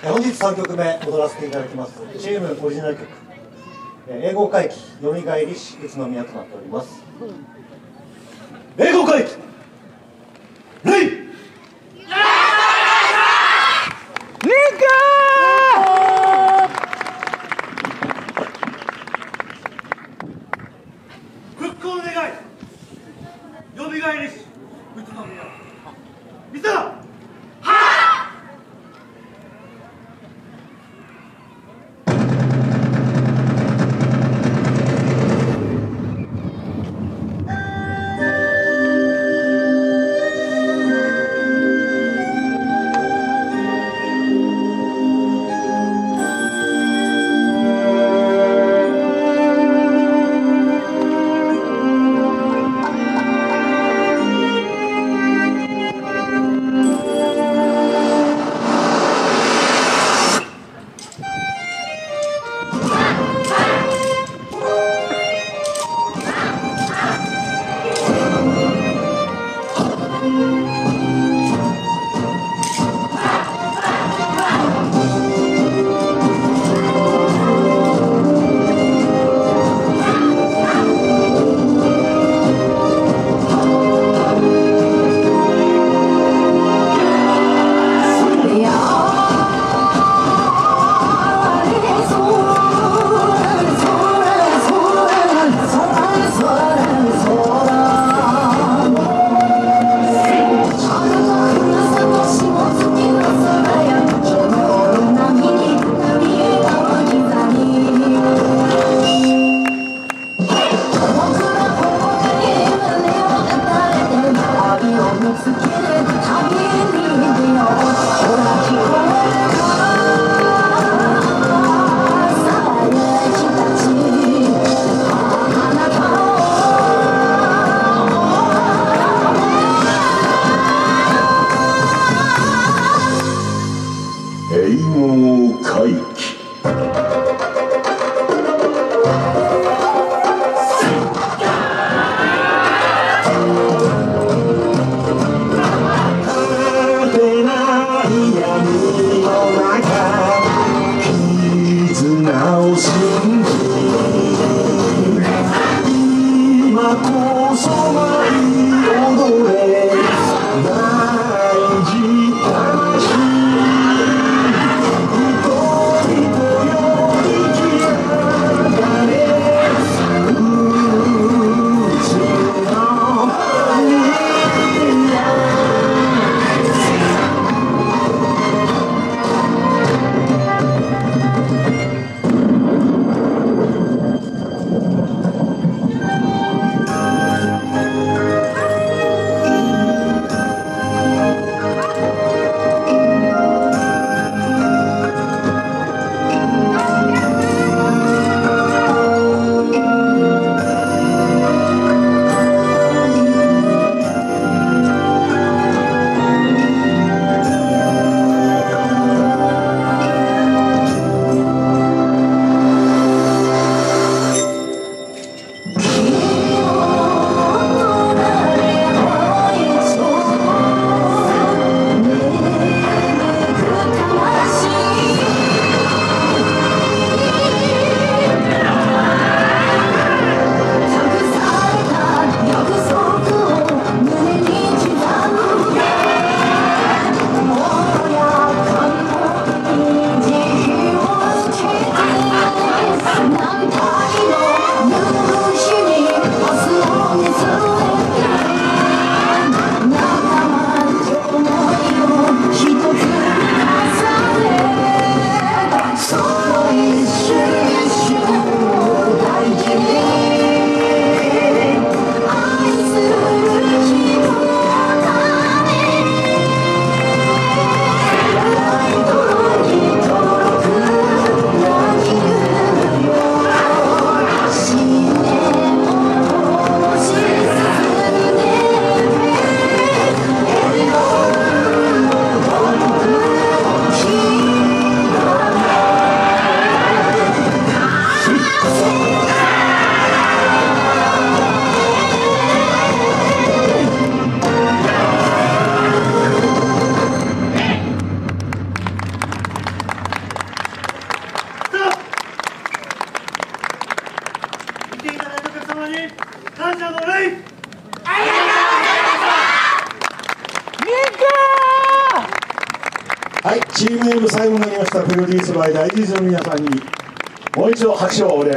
本日3曲目踊らせていただきますチームオリジナル曲永劫回帰よみがえりし宇都宮となっております。永劫回帰レイ復興の願いよみがえりし宇都宮いざは 「 感謝の礼。 はい、チーム M 最後になりましたプロデュースバイダイジーズの皆さんにもう一度拍手をお願いします。